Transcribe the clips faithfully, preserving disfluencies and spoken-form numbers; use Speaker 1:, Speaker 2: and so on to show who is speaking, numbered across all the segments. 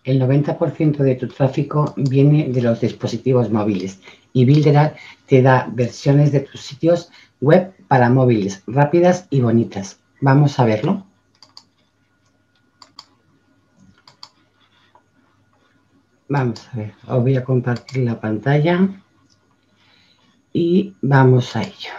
Speaker 1: El noventa por ciento de tu tráfico viene de los dispositivos móviles y Builderall te da versiones de tus sitios web para móviles rápidas y bonitas. Vamos a verlo. Vamos a ver, os voy a compartir la pantalla y vamos a ello.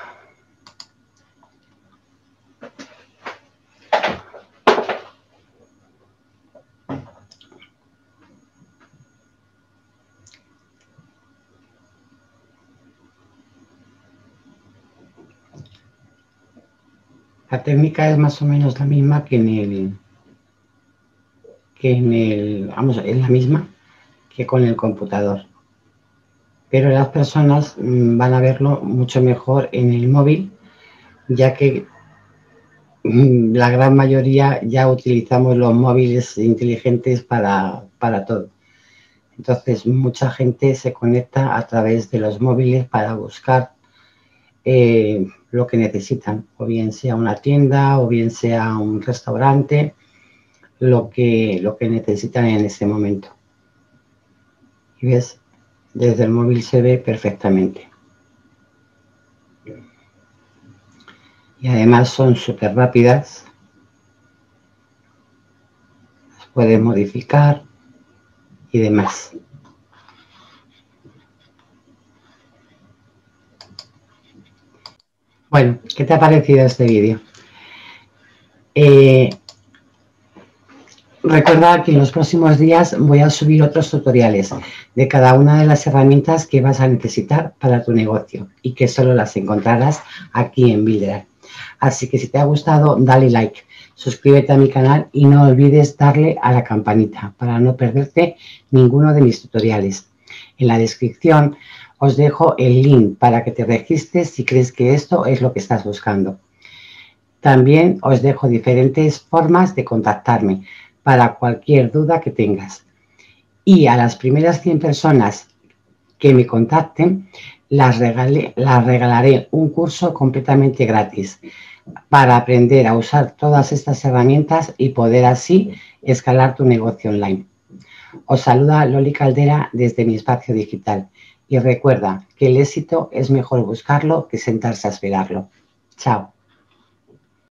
Speaker 1: La técnica es más o menos la misma que en el, que en el, vamos, es la misma que con el computador. Pero las personas van a verlo mucho mejor en el móvil, ya que la gran mayoría ya utilizamos los móviles inteligentes para, para todo. Entonces, mucha gente se conecta a través de los móviles para buscar eh, lo que necesitan, o bien sea una tienda, o bien sea un restaurante, lo que, lo que necesitan en ese momento. Y ves, desde el móvil se ve perfectamente. Y además son súper rápidas. Las puedes modificar y demás. Bueno, ¿qué te ha parecido este vídeo? Eh, recuerda que en los próximos días voy a subir otros tutoriales de cada una de las herramientas que vas a necesitar para tu negocio y que solo las encontrarás aquí en Builderall. Así que si te ha gustado, dale like, suscríbete a mi canal y no olvides darle a la campanita para no perderte ninguno de mis tutoriales. En la descripción os dejo el link para que te registres si crees que esto es lo que estás buscando. También os dejo diferentes formas de contactarme para cualquier duda que tengas. Y a las primeras cien personas que me contacten, las, regalé, las regalaré un curso completamente gratis para aprender a usar todas estas herramientas y poder así escalar tu negocio online. Os saluda Loli Caldera desde mi espacio digital y recuerda que el éxito es mejor buscarlo que sentarse a esperarlo. Chao.